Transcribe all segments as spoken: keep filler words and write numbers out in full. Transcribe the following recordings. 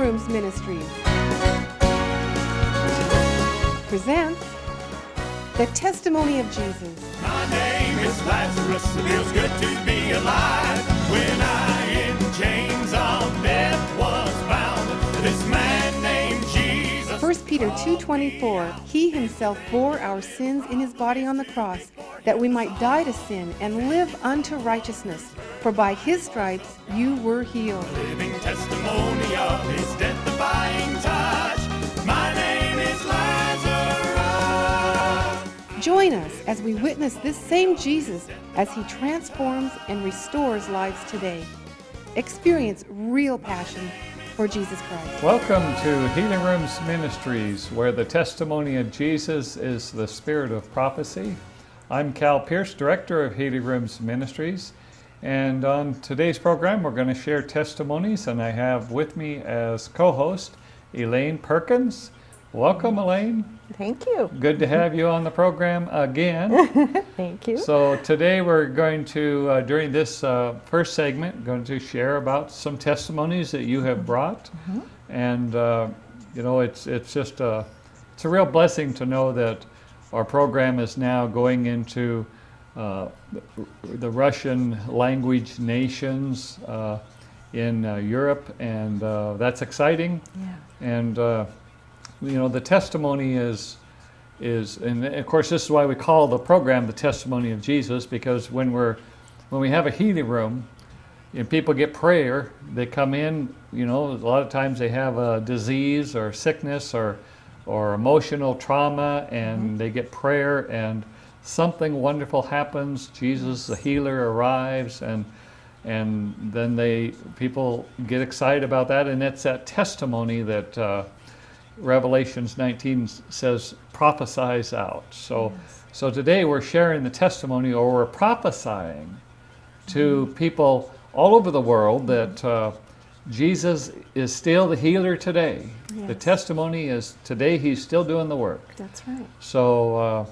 Rooms Ministries presents the testimony of Jesus. My name is Lazarus. It feels good to be alive. When I in chains of death was bound, this man named Jesus. First Peter two twenty-four, He himself bore our sins in his body on the cross, that we might die to sin and live unto righteousness. For by his stripes you were healed. Living testimony of his death-defying touch. My name is Lazarus. Join us as we witness this same Jesus as he transforms and restores lives today. Experience real passion for Jesus Christ. Welcome to Healing Rooms Ministries, where the testimony of Jesus is the spirit of prophecy. I'm Cal Pierce, Director of Healing Rooms Ministries, and on today's program we're going to share testimonies, and I have with me as co-host Elaine Perkins. Welcome, Elaine. Thank you. Good to have you on the program again. Thank you. So today we're going to, uh, during this uh, first segment, going to share about some testimonies that you have brought. Mm-hmm. And, uh, you know, it's it's just a, it's a real blessing to know that our program is now going into uh, the, the Russian language nations uh, in uh, Europe, and uh, that's exciting. Yeah. And, uh, you know, the testimony is, is, and of course this is why we call the program the Testimony of Jesus, because when we're, when we have a healing room and people get prayer, they come in, you know, a lot of times they have a disease or sickness or, or emotional trauma, and mm-hmm. they get prayer and something wonderful happens. Jesus, the healer, arrives, and and then they, people get excited about that, and it's that testimony that uh, Revelations nineteen says prophesies out. So, yes. so today we're sharing the testimony, or we're prophesying to people all over the world that uh, Jesus is still the healer today. Yes. The testimony is today he's still doing the work. That's right. So, uh,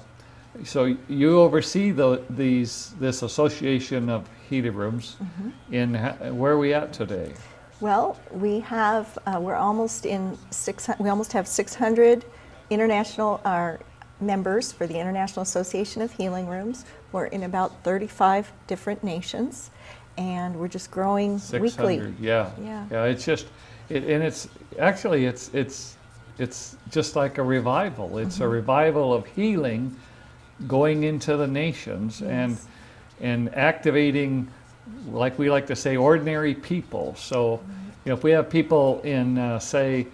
so you oversee the, these this association of healing rooms. Mm-hmm. In where are we at today? Well, we have, uh, we're almost in six, we almost have six hundred international uh, members for the International Association of Healing Rooms. We're in about thirty-five different nations, and we're just growing weekly. Yeah, yeah, yeah. It's just, it, and it's actually it's it's it's just like a revival. It's mm-hmm. a revival of healing, going into the nations. Yes. and and activating, like we like to say, ordinary people. So, you know, if we have people in, uh, say,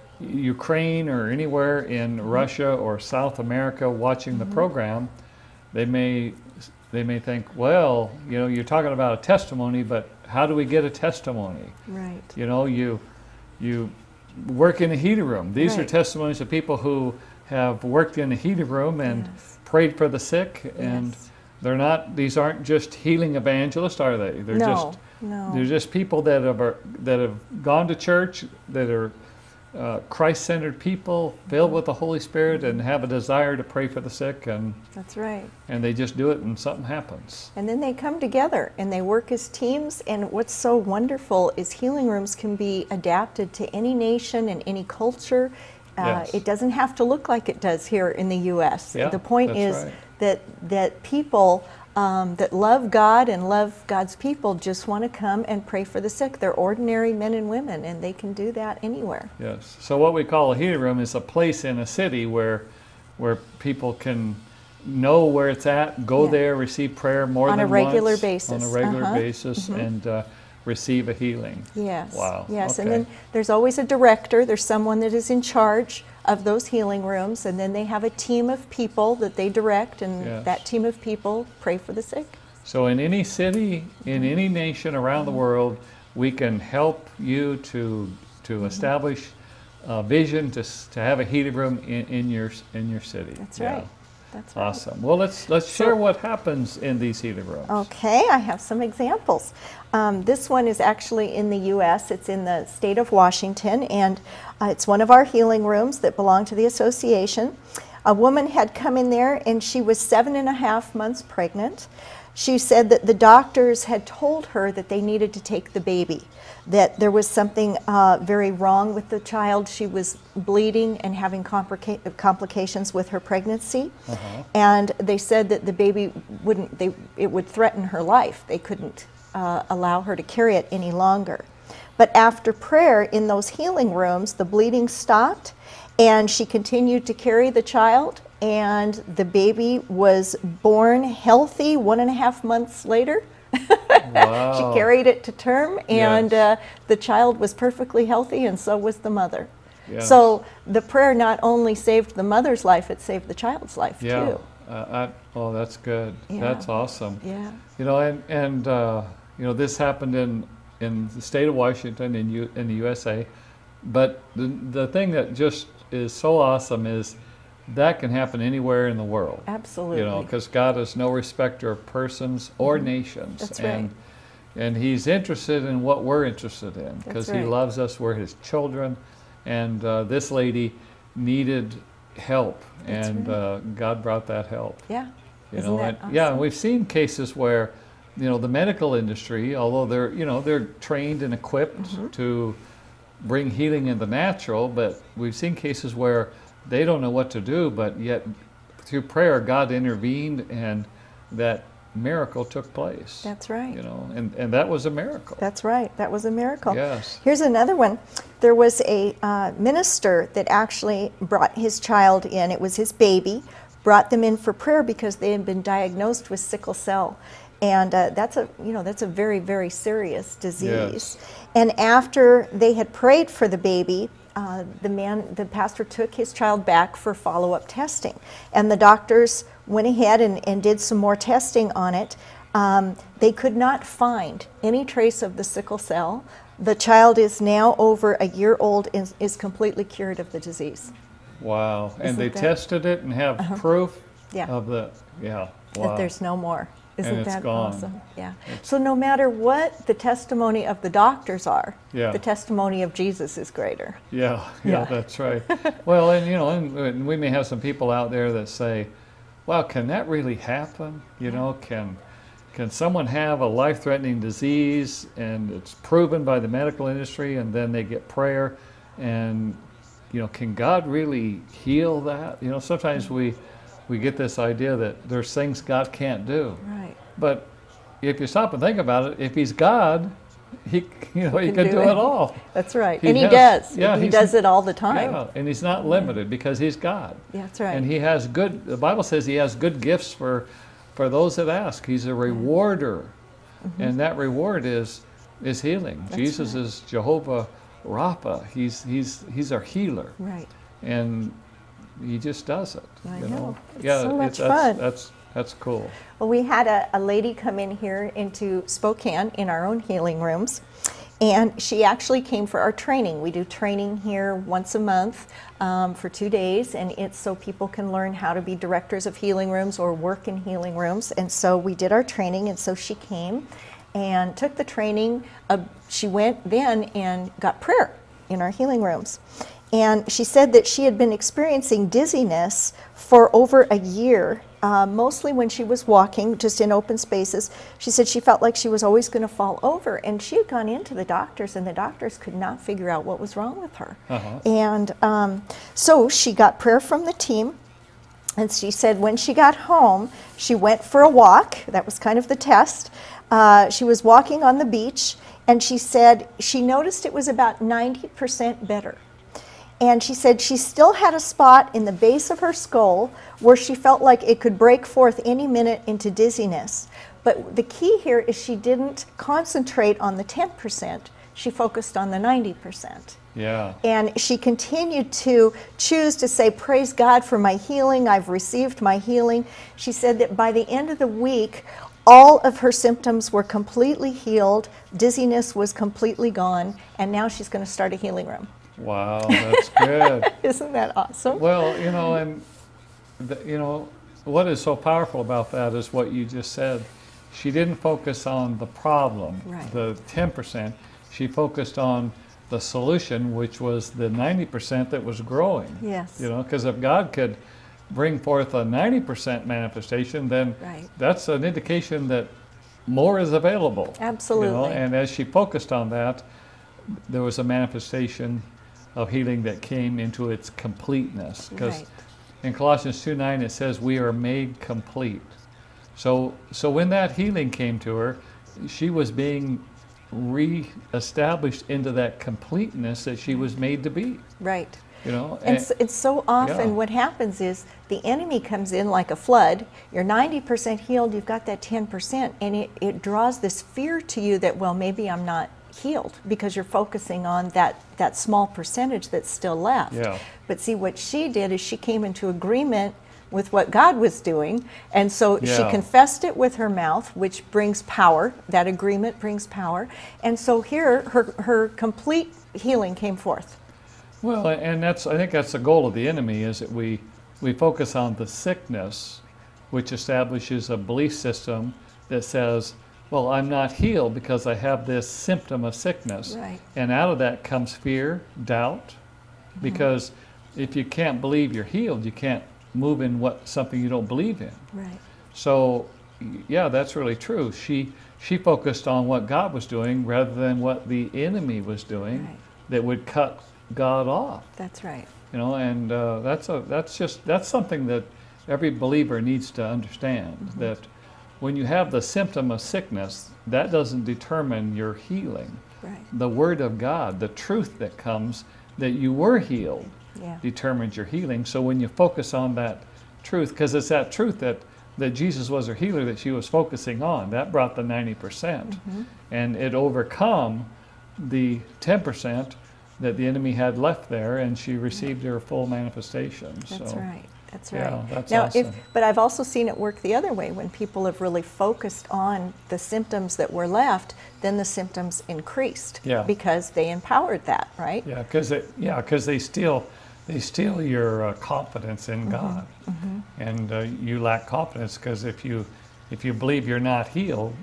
Ukraine or anywhere in mm-hmm. Russia or South America watching mm-hmm. the program, they may they may think, well, you know, you're talking about a testimony, but how do we get a testimony? Right. You know, you you work in a heating room. These right. are testimonies of people who have worked in a heating room and yes. prayed for the sick, and yes. They're not; these aren't just healing evangelists, are they? They're no, just no. They're just people that have that have gone to church, that are uh, Christ-centered people, filled with the Holy Spirit, and have a desire to pray for the sick. And that's right. And they just do it, and something happens. And then they come together and they work as teams. And what's so wonderful is healing rooms can be adapted to any nation and any culture. Uh, yes. It doesn't have to look like it does here in the U S Yeah, the point is right. that that people um, that love God and love God's people just want to come and pray for the sick. They're ordinary men and women, and they can do that anywhere. Yes. So what we call a healing room is a place in a city where where people can know where it's at, go yeah. there, receive prayer more on than a regular once, basis. on a regular uh-huh. basis, mm-hmm. and uh, receive a healing. Yes. Wow. Yes, okay. and then there's always a director. There's someone that is in charge of those healing rooms, and then they have a team of people that they direct, and yes. that team of people pray for the sick. So in any city, in any nation around the world, we can help you to to mm-hmm. establish a vision to to have a healing room in, in your in your city. That's yeah. right. That's right. Awesome. Well, let's let's So- share what happens in these healing rooms. Okay, I have some examples. Um, this one is actually in the U S It's in the state of Washington, and uh, it's one of our healing rooms that belong to the association. A woman had come in there, and she was seven and a half months pregnant. she said that the doctors had told her that they needed to take the baby, that there was something uh, very wrong with the child. She was bleeding and having complica complications with her pregnancy. Uh-huh. And they said that the baby wouldn't, they, it would threaten her life. They couldn't uh, allow her to carry it any longer. But after prayer in those healing rooms, the bleeding stopped, and she continued to carry the child, and the baby was born healthy one and a half months later. Wow. She carried it to term, and Yes. uh, the child was perfectly healthy, and so was the mother. Yes. So the prayer not only saved the mother's life, it saved the child's life Yeah. too. Uh, I, oh, that's good. Yeah. That's awesome. Yeah. You know, and and uh, you know, this happened in in the state of Washington in U, in the U S A, but the the thing that just is so awesome is that can happen anywhere in the world. Absolutely. You know, because God is no respecter of persons or mm-hmm. nations. That's and, right. And He's interested in what we're interested in, because right. He loves us. We're His children. And uh, this lady needed help, That's and right. uh, God brought that help. Yeah. You Isn't know, that and, awesome? yeah, and we've seen cases where, you know, the medical industry, although they're, you know, they're trained and equipped mm-hmm. to bring healing in the natural, but we've seen cases where they don't know what to do, but yet through prayer, God intervened, and that miracle took place. That's right. You know, and, and that was a miracle. That's right. That was a miracle. Yes. Here's another one. There was a uh, minister that actually brought his child in. It was his baby. Brought them in for prayer because they had been diagnosed with sickle cell, and uh, that's a you know that's a very very serious disease. Yes. And after they had prayed for the baby, uh, the man, the pastor, took his child back for follow-up testing, and the doctors went ahead and, and did some more testing on it. Um, they could not find any trace of the sickle cell. The child is now over a year old and is, is completely cured of the disease. Wow. And Isn't they that- tested it and have Uh-huh. proof Yeah. of the, yeah. Wow. That there's no more. Isn't it's that gone. awesome? Yeah. So no matter what the testimony of the doctors are, Yeah. the testimony of Jesus is greater. Yeah, yeah, Yeah. that's right. Well, and you know, and, and we may have some people out there that say, "Well, can that really happen? You know, can can someone have a life-threatening disease and it's proven by the medical industry, and then they get prayer, and you know, can God really heal that?" You know, sometimes we we get this idea that there's things God can't do. Right. But if you stop and think about it, if He's God, He you know He Can can do do it. it all. That's right. He and he has- does. yeah, he he's- does it all the time. Yeah, and He's not limited because He's God. Yeah, that's right. And He has good, the Bible says He has good gifts for, for those that ask. He's a rewarder. Mm-hmm. And that reward is is healing. That's Jesus right. is Jehovah Rapha. He's he's he's our healer. Right. And He just does it. I you know. It's yeah, so much that's, fun. That's that's cool. Well, we had a, a lady come in here into Spokane in our own healing rooms, and she actually came for our training. We do training here once a month um, for two days, and it's so people can learn how to be directors of healing rooms or work in healing rooms. And so we did our training, and so she came and took the training. Uh, she went then and got prayer in our healing rooms. And she said that she had been experiencing dizziness for over a year, uh, mostly when she was walking, just in open spaces. She said she felt like she was always going to fall over. And she had gone into the doctors, and the doctors could not figure out what was wrong with her. Uh-huh. And um, so she got prayer from the team. And she said when she got home, she went for a walk. That was kind of the test. Uh, she was walking on the beach, and she said she noticed it was about ninety percent better. And she said she still had a spot in the base of her skull where she felt like it could break forth any minute into dizziness. But the key here is she didn't concentrate on the ten percent. She focused on the ninety percent. Yeah. And she continued to choose to say, "Praise God for my healing. I've received my healing." She said that by the end of the week, all of her symptoms were completely healed. Dizziness was completely gone. And now she's going to start a healing room. Wow, that's good. Isn't that awesome? Well, you know, and the, you know, what is so powerful about that is what you just said. She didn't focus on the problem, Right. the ten percent. She focused on the solution, which was the ninety percent that was growing. Yes. You know, because if God could bring forth a ninety percent manifestation, then Right. that's an indication that more is available. Absolutely. You know? And as she focused on that, there was a manifestation of healing that came into its completeness. Because Right. in Colossians two nine it says we are made complete. So, so when that healing came to her, she was being re-established into that completeness that she was made to be. Right. You know, And s- it's so often yeah. what happens is the enemy comes in like a flood. You're ninety percent healed, you've got that ten percent, and it, it draws this fear to you that, well, maybe I'm not healed, because you're focusing on that, that small percentage that's still left. Yeah. But see, what she did is she came into agreement with what God was doing, and so she Yeah. confessed it with her mouth, which brings power. That agreement brings power. And so here, her, her complete healing came forth. Well, and that's, I think that's the goal of the enemy, is that we, we focus on the sickness, which establishes a belief system that says, well, I'm not healed because I have this symptom of sickness. Right. And out of that comes fear, doubt, because if you can't believe you're healed, you can't move in what something you don't believe in. Right. So, yeah, that's really true. She she focused on what God was doing rather than what the enemy was doing, Right. that would cut God off. That's right. You know, and uh, that's a that's just that's something that every believer needs to understand. Mm-hmm. That when you have the symptom of sickness, that doesn't determine your healing. Right. The Word of God, the truth that comes that you were healed, Yeah. determines your healing. So when you focus on that truth, because it's that truth that, that Jesus was her healer that she was focusing on, that brought the ninety percent. Mm-hmm. And it overcome the ten percent that the enemy had left there, and she received her full manifestation. That's so, right. That's yeah, right. that's now, awesome. if but I've also seen it work the other way. When people have really focused on the symptoms that were left, then the symptoms increased. Yeah. Because they empowered that, right? Yeah, because they, yeah, 'cause they steal they steal your uh, confidence in Mm-hmm. God, and uh, you lack confidence because if you if you believe you're not healed,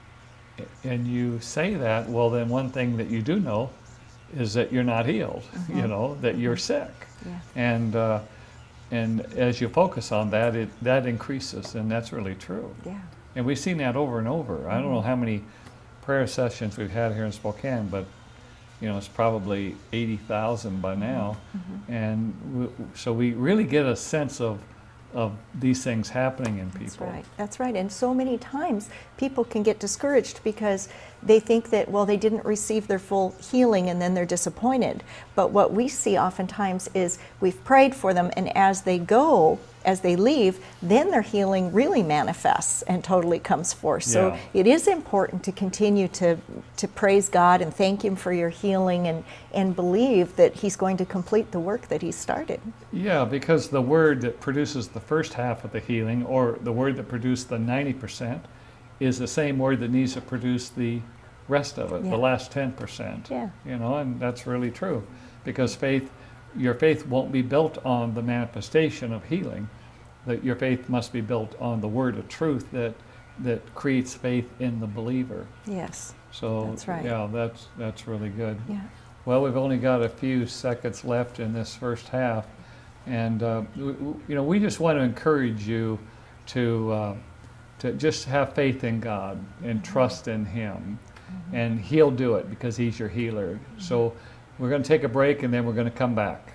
and you say that, well, then one thing that you do know is that you're not healed. You know that you're sick, Yeah. and uh, and as you focus on that, it that increases, and that's really true. Yeah. And we've seen that over and over. I don't know how many prayer sessions we've had here in Spokane, but you know, it's probably eighty thousand by now. And we, so we really get a sense of, of these things happening in people. That's right. That's right. And so many times people can get discouraged because they think that, well, they didn't receive their full healing and then they're disappointed. But what we see oftentimes is we've prayed for them, and as they go, as they leave, then their healing really manifests and totally comes forth. So Yeah. it is important to continue to, to praise God and thank Him for your healing, and, and believe that He's going to complete the work that He started. Yeah, because the word that produces the first half of the healing, or the word that produced the ninety percent, is the same word that needs to produce the rest of it, Yeah. the last ten percent. Yeah. You know, and that's really true. Because faith, your faith won't be built on the manifestation of healing. That your faith must be built on the word of truth that that creates faith in the believer. Yes. So That's right. yeah, that's that's really good. Yeah. Well, we've only got a few seconds left in this first half, and uh, w- w- you know, we just want to encourage you to uh, to just have faith in God and trust in Him, and He'll do it because He's your healer. So we're going to take a break, and then we're going to come back.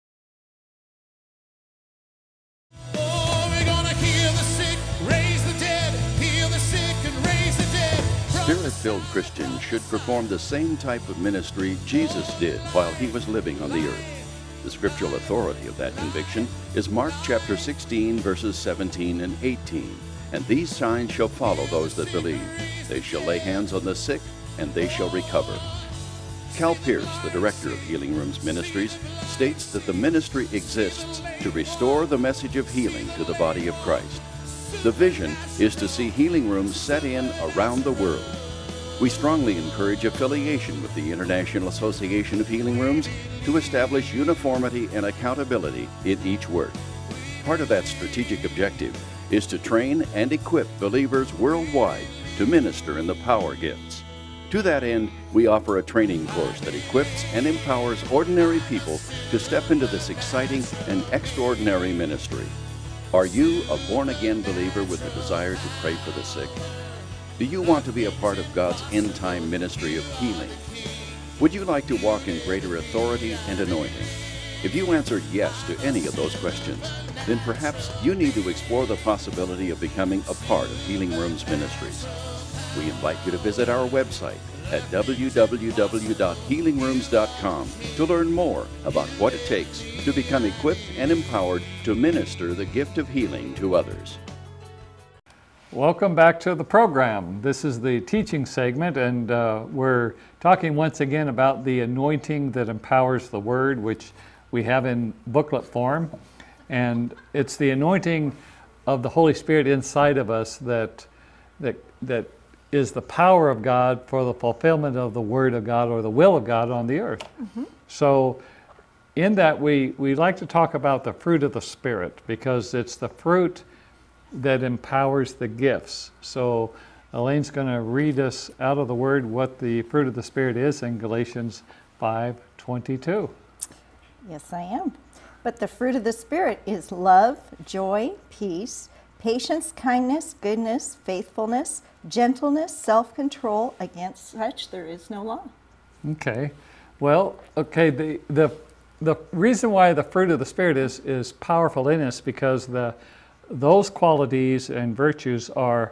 Oh, we're gonna heal the sick, raise the dead, heal the sick and raise the dead. Spirit-filled Christians should perform the same type of ministry Jesus did while He was living on the earth. The scriptural authority of that conviction is Mark chapter sixteen, verses seventeen and eighteen. And these signs shall follow those that believe. They shall lay hands on the sick, and they shall recover. Cal Pierce, the director of Healing Rooms Ministries, states that the ministry exists to restore the message of healing to the body of Christ. The vision is to see healing rooms set in around the world. We strongly encourage affiliation with the International Association of Healing Rooms to establish uniformity and accountability in each work. Part of that strategic objective is to train and equip believers worldwide to minister in the power gifts. To that end, we offer a training course that equips and empowers ordinary people to step into this exciting and extraordinary ministry. Are you a born-again believer with a desire to pray for the sick? Do you want to be a part of God's end-time ministry of healing? Would you like to walk in greater authority and anointing? If you answered yes to any of those questions, then perhaps you need to explore the possibility of becoming a part of Healing Rooms Ministries. We invite you to visit our website at w w w dot healing rooms dot com to learn more about what it takes to become equipped and empowered to minister the gift of healing to others. Welcome back to the program. This is the teaching segment, and uh, we're talking once again about the anointing that empowers the Word, which we have in booklet form. And it's the anointing of the Holy Spirit inside of us that that that is the power of God for the fulfillment of the Word of God or the will of God on the earth. Mm-hmm. So in that we, we like to talk about the fruit of the Spirit, because it's the fruit that empowers the gifts. So Elaine's going to read us out of the Word what the fruit of the Spirit is in Galatians five twenty-two. Yes, I am. But the fruit of the Spirit is love, joy, peace, patience, kindness, goodness, faithfulness, gentleness, self-control. Against such there is no law. Okay. Well, okay, the the the reason why the fruit of the Spirit is is powerful in us, because the those qualities and virtues are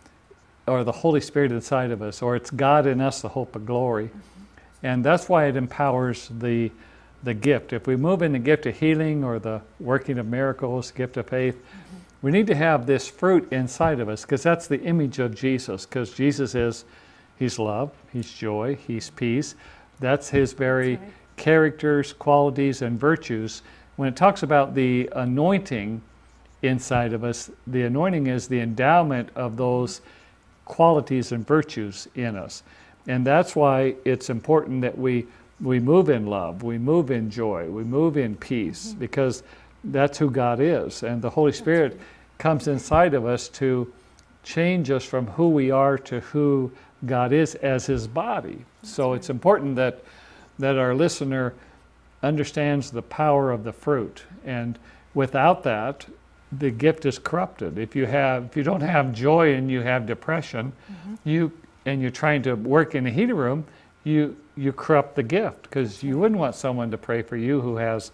are the Holy Spirit inside of us, or it's God in us, the hope of glory. Mm-hmm. And that's why it empowers the the gift. If we move in the gift of healing or the working of miracles, gift of faith, mm-hmm. we need to have this fruit inside of us, because that's the image of Jesus, because Jesus is, He's love, He's joy, He's peace. That's His very right. characters, qualities, and virtues. When it talks about the anointing inside of us, the anointing is the endowment of those qualities and virtues in us. And that's why it's important that we we move in love, we move in joy, we move in peace, mm-hmm. because that's who God is. And the Holy Spirit right. comes inside of us to change us from who we are to who God is as His body. That's so right. it's important that that our listener understands the power of the fruit. And without that, the gift is corrupted. If you have if you don't have joy and you have depression, mm-hmm. you and you're trying to work in a healing room, you you corrupt the gift, because you wouldn't want someone to pray for you who has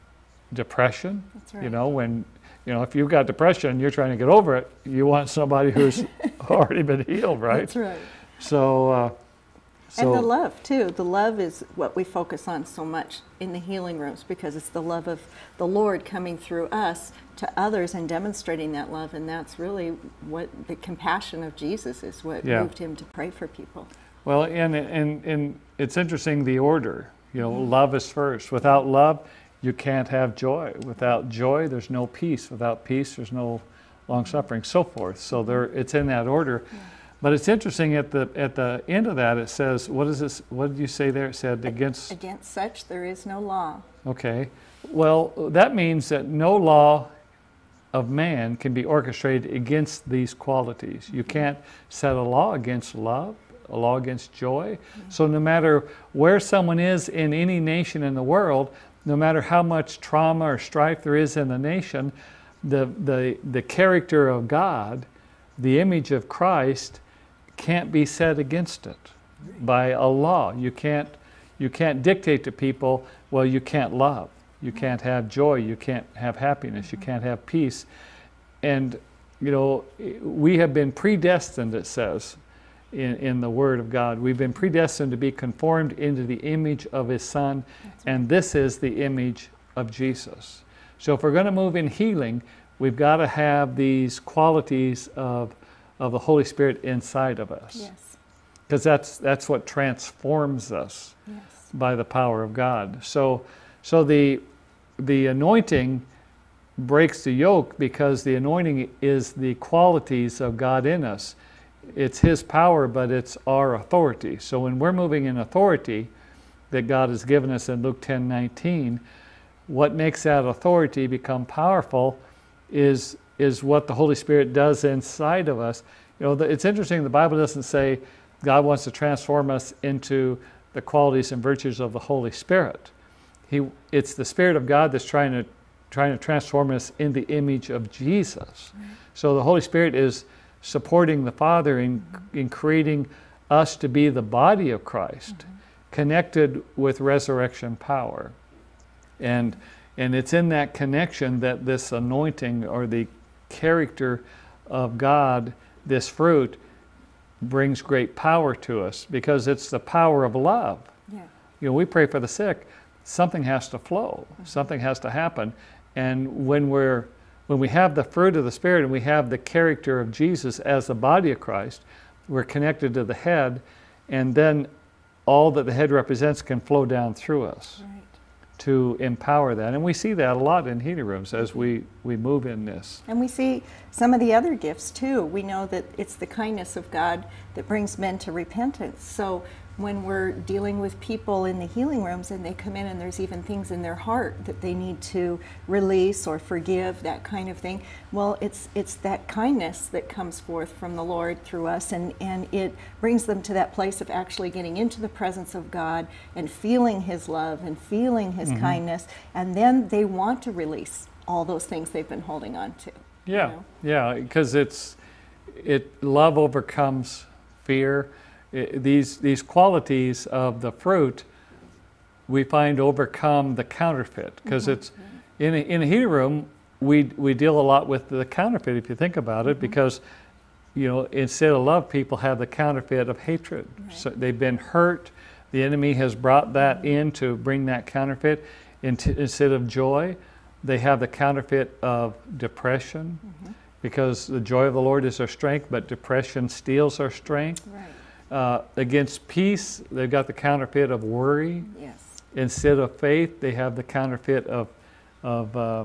depression. That's right. You know, when you know if you've got depression, you're trying to get over it. You want somebody who's already been healed, right? That's right. So, uh, so, and the love too. The love is what we focus on so much in the healing rooms, because it's the love of the Lord coming through us to others and demonstrating that love, and that's really what the compassion of Jesus is. What yeah. moved Him to pray for people. Well, and and and it's interesting, the order. You know, mm-hmm. love is first. Without love, you can't have joy. Without joy, there's no peace. Without peace, there's no long suffering, so forth. So there, it's in that order. Yeah. But it's interesting at the at the end of that, it says, what is this? What did you say there? It said against against such there is no law. Okay. Well, that means that no law of man can be orchestrated against these qualities. You can't set a law against love, a law against joy. Mm-hmm. So no matter where someone is in any nation in the world, no matter how much trauma or strife there is in the nation, the the the character of God, the image of Christ, can't be set against it by a law. You can't you can't dictate to people, well, you can't love, you can't have joy, you can't have happiness, you can't have peace. And you know, we have been predestined, it says in, in the Word of God. We've been predestined to be conformed into the image of His Son, and this is the image of Jesus. So if we're going to move in healing, we've got to have these qualities of of the Holy Spirit inside of us. Yes. Because that's that's what transforms us yes. by the power of God. So so the the anointing breaks the yoke, because the anointing is the qualities of God in us. It's His power, but it's our authority. So when we're moving in authority that God has given us in Luke ten nineteen, what makes that authority become powerful is is what the Holy Spirit does inside of us. You know, the, it's interesting, the Bible doesn't say God wants to transform us into the qualities and virtues of the Holy Spirit. He, it's the Spirit of God that's trying to trying to transform us in the image of Jesus. Right. So the Holy Spirit is supporting the Father in, mm-hmm. in creating us to be the body of Christ, mm-hmm. connected with resurrection power. And, and it's in that connection that this anointing or the character of God, this fruit, brings great power to us, because it's the power of love. Yeah. You know, we pray for the sick, something has to flow, mm-hmm. something has to happen. And when we're when we have the fruit of the Spirit and we have the character of Jesus as the body of Christ, we're connected to the head, and then all that the head represents can flow down through us. Right. To empower that. And we see that a lot in Healing Rooms as we, we move in this. And we see some of the other gifts too. We know that it's the kindness of God that brings men to repentance. So when we're dealing with people in the healing rooms and they come in and there's even things in their heart that they need to release or forgive, that kind of thing, well, it's it's that kindness that comes forth from the Lord through us, and, and it brings them to that place of actually getting into the presence of God and feeling His love and feeling His mm-hmm. kindness, and then they want to release all those things they've been holding on to. Yeah, you know? yeah, because it's it love overcomes fear. It, these these qualities of the fruit, we find overcome the counterfeit, because mm-hmm. it's in a, in a healing room we we deal a lot with the counterfeit, if you think about it, mm-hmm. because you know, instead of love, people have the counterfeit of hatred. Right. So they've been hurt. The enemy has brought that mm-hmm. in to bring that counterfeit. Into, instead of joy, they have the counterfeit of depression, mm-hmm. because the joy of the Lord is our strength, but depression steals our strength. Right. Uh, against peace, they've got the counterfeit of worry. Yes. Instead of faith, they have the counterfeit of, of uh,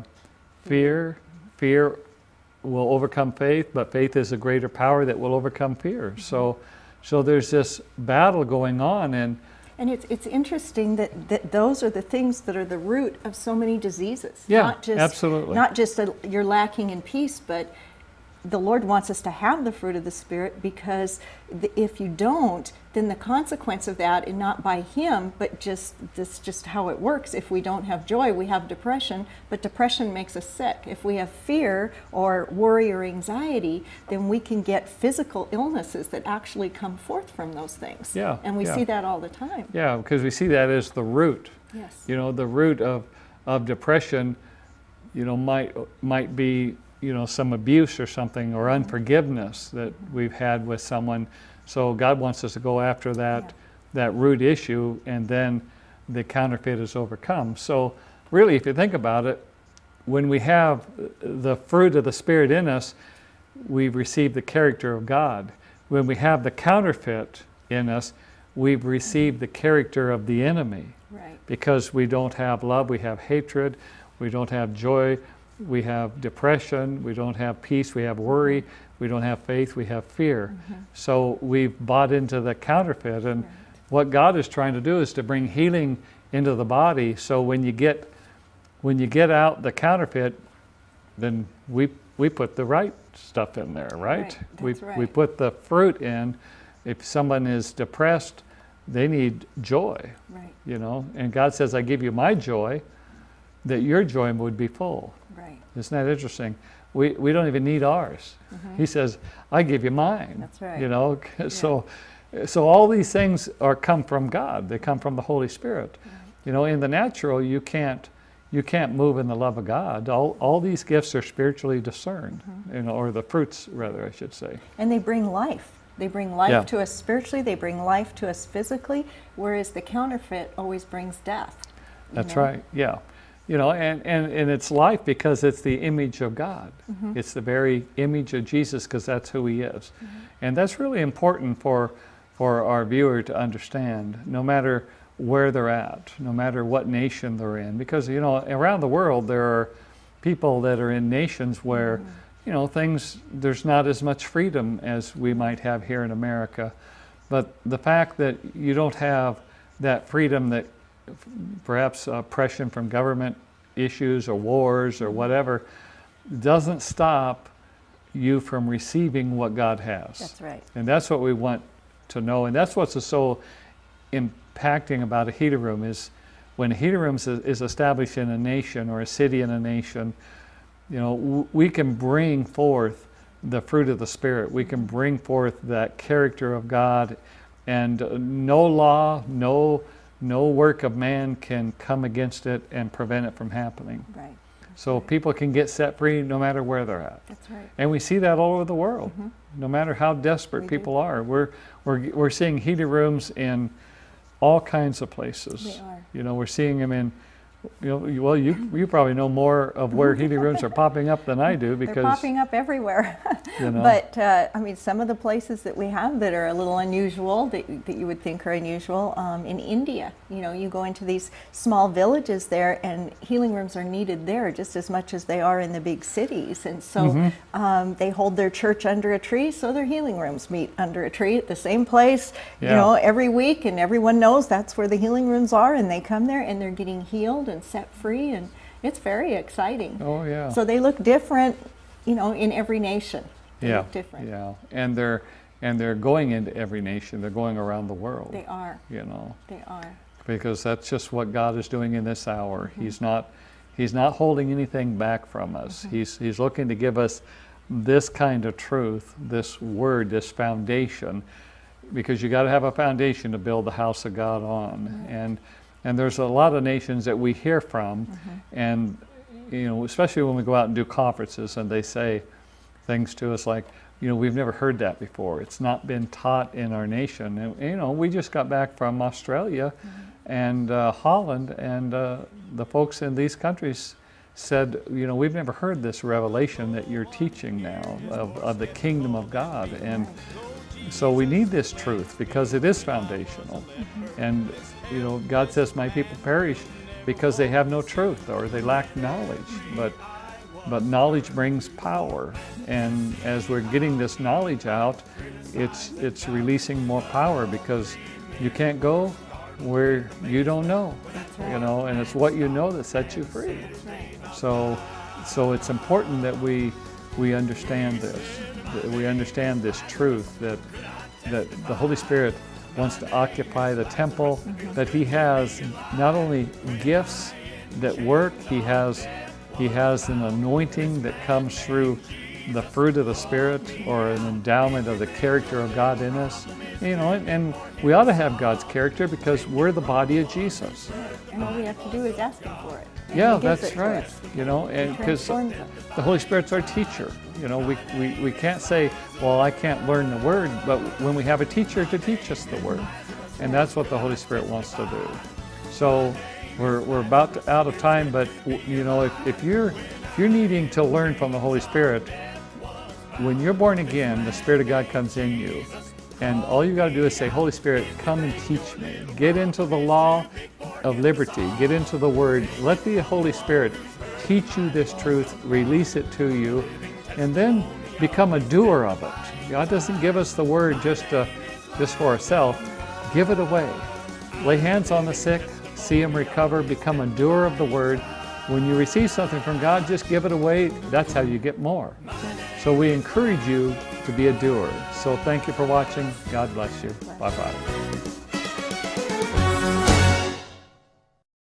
fear. Mm-hmm. Fear will overcome faith, but faith is a greater power that will overcome fear. Mm-hmm. So, so there's this battle going on, and and it's it's interesting that, that those are the things that are the root of so many diseases. Yeah, not just, absolutely. Not just that you're lacking in peace, but the Lord wants us to have the fruit of the Spirit, because the, if you don't, then the consequence of that, and not by Him, but just this just how it works. If we don't have joy, we have depression, but depression makes us sick. If we have fear or worry or anxiety, then we can get physical illnesses that actually come forth from those things. Yeah, and we yeah. see that all the time. Yeah, because we see that as the root. Yes. You know, the root of, of depression, you know, might might be, you know, some abuse or something, or unforgiveness that we've had with someone. So God wants us to go after that yeah. that root issue, and then the counterfeit is overcome. So really, if you think about it, when we have the fruit of the Spirit in us, we've received the character of God. When we have the counterfeit in us, we've received the character of the enemy. Right. Because we don't have love, we have hatred, we don't have joy, we have depression, we don't have peace, we have worry, we don't have faith, we have fear. Mm-hmm. So we've bought into the counterfeit, and right. what God is trying to do is to bring healing into the body. So when you get when you get out the counterfeit, then we we put the right stuff in there, right? Right. We That's right. we put the fruit in. If someone is depressed, they need joy. Right. You know, and God says, I give you my joy, that your joy would be full. Right. Isn't that interesting? We we don't even need ours. Mm-hmm. He says, I give you mine. That's right. You know, yeah. so so all these things are come from God. They come from the Holy Spirit. Right. You know, in the natural, you can't you can't move in the love of God. All all these gifts are spiritually discerned, mm-hmm. you know, or the fruits rather, I should say. And they bring life. They bring life yeah. to us spiritually. They bring life to us physically. Whereas the counterfeit always brings death. That's know? right. Yeah. You know, and, and, and it's life because it's the image of God. Mm-hmm. It's the very image of Jesus, because that's who He is. Mm-hmm. And that's really important for, for our viewer to understand, no matter where they're at, no matter what nation they're in. Because, you know, around the world there are people that are in nations where, mm-hmm. you know, things, there's not as much freedom as we might have here in America. But the fact that you don't have that freedom, that perhaps oppression from government issues or wars or whatever, doesn't stop you from receiving what God has. That's right. And that's what we want to know. And that's what's so impacting about a healing room, is when Healing Rooms is, is established in a nation or a city in a nation, you know, w- we can bring forth the fruit of the Spirit. We can bring forth that character of God, and uh, no law, no no work of man can come against it and prevent it from happening. Right. So people can get set free no matter where they're at. That's right. And we see that all over the world. Mhm. No matter how desperate We people do. are. We're, we're, we're seeing Healing Rooms in all kinds of places. We are. You know, we're seeing them in, you know, you- well, you, you probably know more of where Healing Rooms are popping up than I do, because, They're popping up everywhere. you know. But uh, I mean, some of the places that we have that are a little unusual, that, that you would think are unusual, um, in India, you know, you go into these small villages there, and Healing Rooms are needed there just as much as they are in the big cities. And so Mm-hmm. um, they hold their church under a tree, so their Healing Rooms meet under a tree at the same place, you Yeah. know, every week, and everyone knows that's where the Healing Rooms are, and they come there and they're getting healed and set free, and it's very exciting. Oh, yeah. So they look different, you know, in every nation. They yeah, look different. yeah. And they're, and they're going into every nation. They're going around the world. They are. You know. They are. Because that's just what God is doing in this hour. Mm-hmm. He's not He's not holding anything back from us. Mm-hmm. He's He's looking to give us this kind of truth, this word, this foundation, because you got to have a foundation to build the house of God on. Mm-hmm. And and there's a lot of nations that we hear from, Mm-hmm. and you know, especially when we go out and do conferences and they say things to us like, you know, we've never heard that before. It's not been taught in our nation. And, you know, we just got back from Australia Mm-hmm. and uh, Holland, and uh, the folks in these countries said, you know, we've never heard this revelation that you're teaching now of, of the kingdom of God. And so we need this truth because it is foundational. Mm-hmm. And, you know, God says, my people perish because they have no truth or they lack knowledge. But But knowledge brings power, and as we're getting this knowledge out, it's it's releasing more power, because you can't go where you don't know, That's you know, and it's what you know that sets you free. That's right. So, so it's important that we we understand this, that we understand this truth, that that the Holy Spirit wants to occupy the temple, Mm-hmm. that He has not only gifts that work, He has He has an anointing that comes through the fruit of the Spirit, or an endowment of the character of God in us. You know, and, and we ought to have God's character because we're the body of Jesus. And all we have to do is ask Him for it. And Yeah, He gives that's it to right. us. You know, and He because transforms us. the Holy Spirit's our teacher. You know, we, we, we can't say, well, I can't learn the Word, but when we have a teacher to teach us the Word. And that's what the Holy Spirit wants to do. So we're, we're about to, out of time, but you know, if, if you're if you're needing to learn from the Holy Spirit, when you're born again, the Spirit of God comes in you. And all you got to do is say, Holy Spirit, come and teach me. Get into the law of liberty. Get into the Word. Let the Holy Spirit teach you this truth, release it to you, and then become a doer of it. God doesn't give us the Word just, to, just for ourselves. Give it away. Lay hands on the sick, see them recover, become a doer of the Word. When you receive something from God, just give it away. That's how you get more. So we encourage you to be a doer. So thank you for watching. God bless you. Bye-bye.